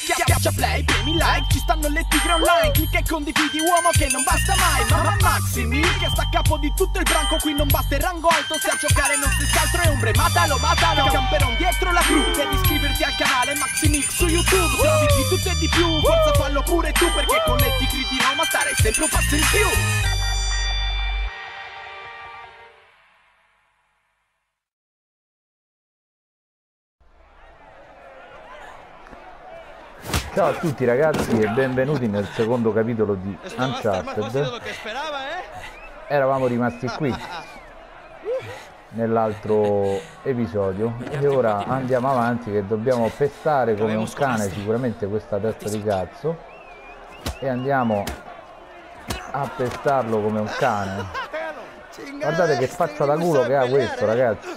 Schiaccia play, premi like, ci stanno le tigre online. Clicca e condividi, uomo che non basta mai. Ma Maximi, che sta a capo di tutto il branco. Qui non basta il rango alto, se a giocare non si altro è ombre. Matalo, camperon dietro la crew. Devi iscriverti al canale Maximix su YouTube. Trovi di tutto e di più, forza fallo pure tu. Perché con le tigre di Roma stare sempre un passo in più. Ciao a tutti ragazzi e benvenuti nel secondo capitolo di Uncharted. Eravamo rimasti qui nell'altro episodio e ora andiamo avanti che dobbiamo pestare come un cane sicuramente questa testa di cazzo e andiamo a pestarlo come un cane. Guardate che faccia da culo che ha questo, ragazzi.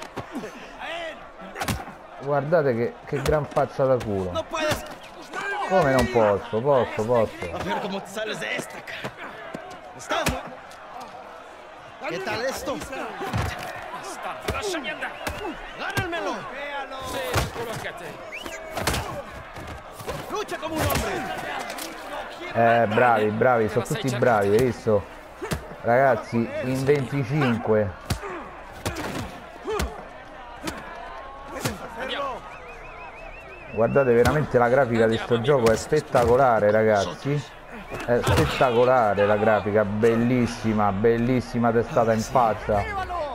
Guardate che gran faccia da culo. Come non posso? Posso. Che tal esto? Lasciami andare! Agárrenmelo! Sì, culo anche a te! Lucia come un uomo! Bravi, sono tutti bravi, hai visto? Ragazzi, in 25. Guardate, veramente la grafica di sto gioco è spettacolare, ragazzi. È spettacolare la grafica, bellissima, bellissima testata in faccia.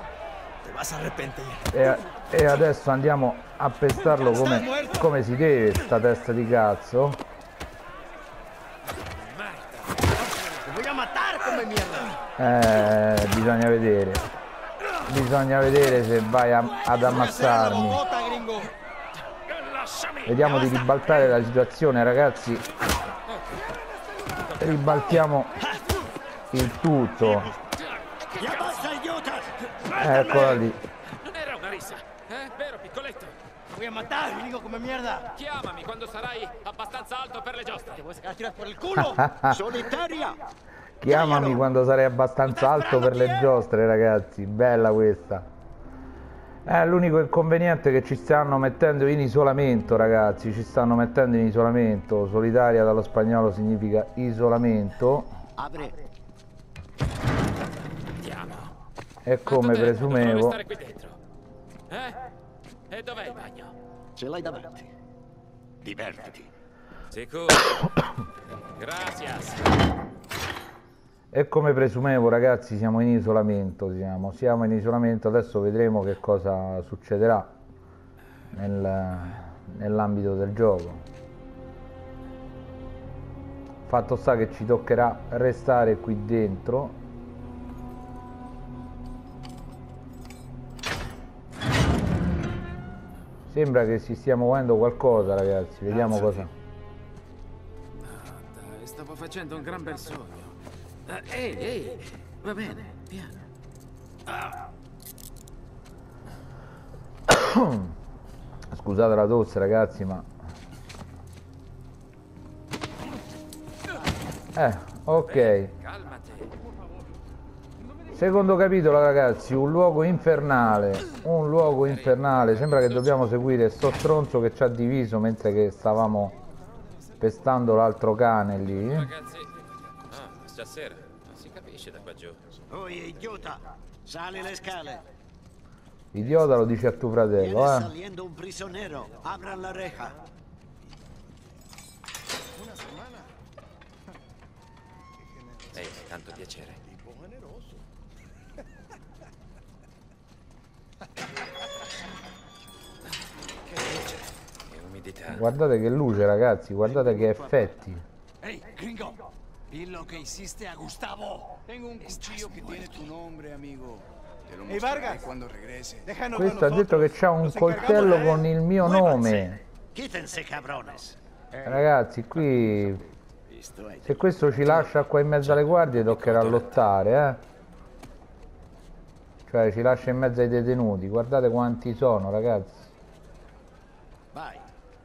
E adesso andiamo a pestarlo come si deve, sta testa di cazzo. Bisogna vedere se vai ad ammazzarmi. Vediamo di ribaltare la situazione, ragazzi. Ribaltiamo il tutto. Eccola lì. Non era una rissa, vero piccoletto? Voy a matar, gringo come mierda. Chiamami quando sarai abbastanza alto per le giostre. Te voy a sacar a tirar por el culo. Solitaria. Chiamami quando sarai abbastanza alto per le giostre, ragazzi. Bella questa. L'unico inconveniente è che ci stanno mettendo in isolamento, ragazzi. Ci stanno mettendo in isolamento. Solitaria dallo spagnolo significa isolamento. Apre. Andiamo. E come presumevo. Stare qui dentro. E dov'è il bagno? Ce l'hai davanti. Divertiti. Sicuro. Gracias. E come presumevo, ragazzi, siamo in isolamento, siamo in isolamento. Adesso vedremo che cosa succederà nell'ambito del gioco. Fatto sta che ci toccherà restare qui dentro. Sembra che si stia muovendo qualcosa, ragazzi, vediamo cosa. Dai, stavo facendo un gran bel sogno. Ehi, va bene, piano. Scusate la tosse, ragazzi, ma ok. Calmati. Secondo capitolo, ragazzi, un luogo infernale. Sembra che dobbiamo seguire sto stronzo che ci ha diviso mentre che stavamo pestando l'altro cane lì. Ragazzi, stasera non si capisce da qua giù. Oye, idiota, sali le scale. Idiota lo dice a tuo fratello, Viene saliendo un prisionero. Abran la reja. Ehi, tanto piacere. Che luce, che umidità. Guardate che luce, ragazzi, guardate che effetti. Hey, gringo. Dillo que hiciste a Gustavo. Tengo un cuchillo que tiene tu nombre, amigo. Te lo Hey, mostraré Vargas. cuando regrese. Déjanos Questo ha detto che c'ha un coltello con il mio nome. Quítense, cabrones. Ragazzi, qui Listo, se questo ci lascia qua in mezzo alle guardie toccherà lottare, Cioè ci lascia in mezzo ai detenuti. Guardate quanti sono, ragazzi. Vai.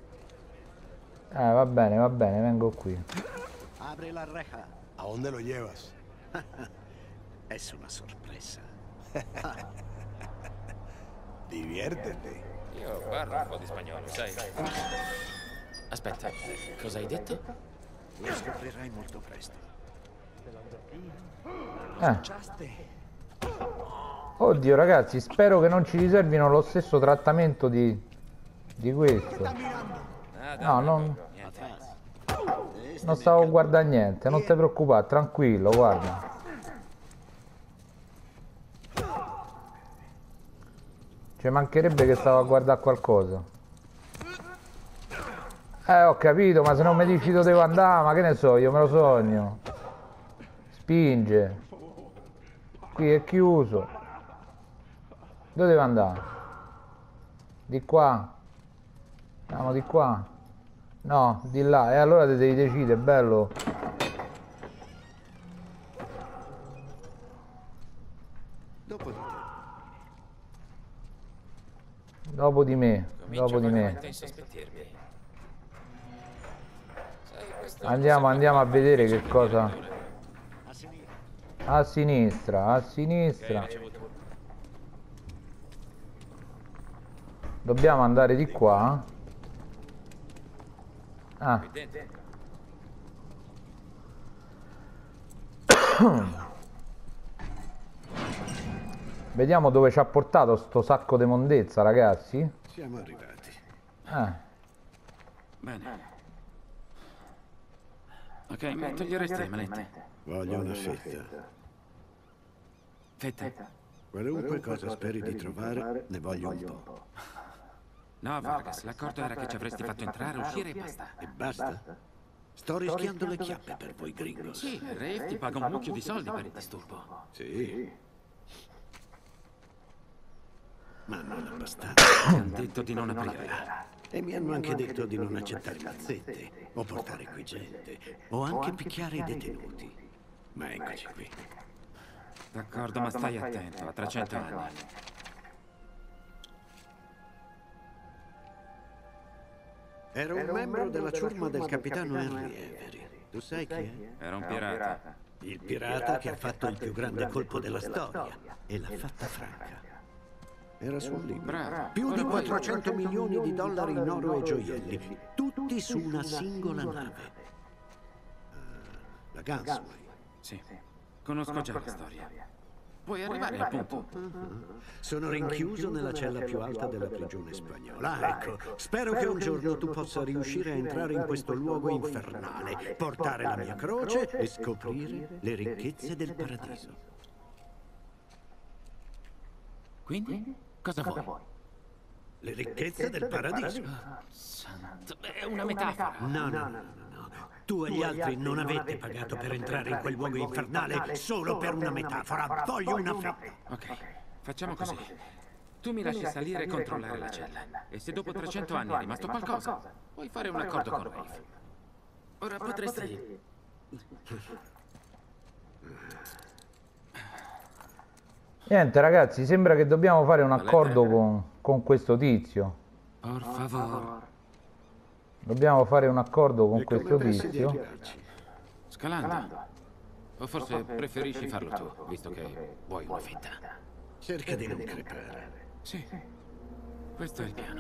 Va bene, vengo qui. Abre la reja. ¿A dónde lo llevas? Es una sorpresa. Diviértete. Io parlo un po' di spagnolo, sai? Aspetta, cosa hai detto? Lo scoprirai molto presto. Oddio ragazzi, spero che non ci riservino lo stesso trattamento di questo. No, non stavo a guardare niente, non ti preoccupare, tranquillo, guarda. Ci mancherebbe che stavo a guardare qualcosa. Ho capito, ma se non mi dici dove devo andare, ma che ne so, io me lo sogno. Spinge. Qui è chiuso. Dove devo andare? Di qua? Andiamo di qua? No, di là. E allora te devi decidere, bello. Dopo di me. Dopo di me. Andiamo a vedere che cosa. A sinistra, a sinistra. Dobbiamo andare di qua. Ah. Vediamo dove ci ha portato sto sacco di mondezza, ragazzi. Siamo arrivati. Bene. Ok, mi toglieresti le manette? Voglio una fetta. Fetta? Qualunque cosa speri di trovare, ne voglio un po'. No, Vargas, l'accordo era che ci avresti fatto entrare, uscire e basta. E basta? Sto rischiando le chiappe per voi gringos. Sì, Rafe ti paga un mucchio di soldi per il disturbo. Sì. Ma non abbastanza. Ti hanno detto di non aprirla. E mi hanno anche detto di non accettare mazzette, o portare qui gente, o anche picchiare i detenuti. Ma eccoci qui. D'accordo, ma stai attento, a 300 anni. Ero un membro della ciurma del capitano Henry Avery. Tu sai chi è? Era un pirata. Il pirata che ha fatto il più grande colpo della storia e l'ha fatta franca. Era sul libro. Bravo. Più di 400 milioni di dollari in oro e gioielli, tutti su una singola nave. La Gunsway. Sì, conosco già la storia. Puoi arrivare al punto. Sono rinchiuso nella cella più alta della prigione spagnola. Ecco, spero che un giorno tu possa riuscire a entrare in questo luogo infernale, portare la mia croce e scoprire le ricchezze del paradiso. Quindi? Cosa vuoi? Le ricchezze del paradiso? Santo, è una metafora. No. Tu e gli altri non avete pagato per entrare in quel luogo infernale solo per una metafora. Voglio una fetta. Ok, facciamo così. Tu mi lasci salire e controllare la cella. E se dopo 300 anni è rimasto qualcosa, puoi fare un accordo con Rafe. Ora potresti... Niente ragazzi, sembra che dobbiamo fare un accordo con questo tizio. Por favor. Dobbiamo fare un accordo con questo tizio. Scalando. O forse preferisci farlo tu, visto che vuoi una fetta. Cerca di non crepare. Sì, questo è il piano.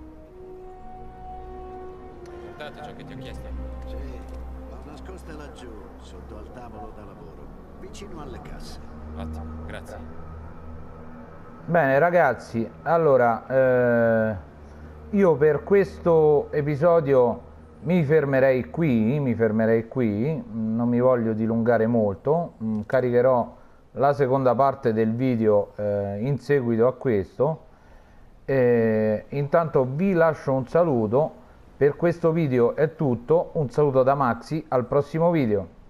Guardate ciò che ti ho chiesto. Sì, l'ho nascosta laggiù, sotto al tavolo da lavoro, vicino alle casse. Ottimo, grazie. Bene ragazzi, allora io per questo episodio mi fermerei qui, non mi voglio dilungare molto, caricherò la seconda parte del video in seguito a questo. Intanto vi lascio un saluto, per questo video è tutto, un saluto da Maxi, al prossimo video.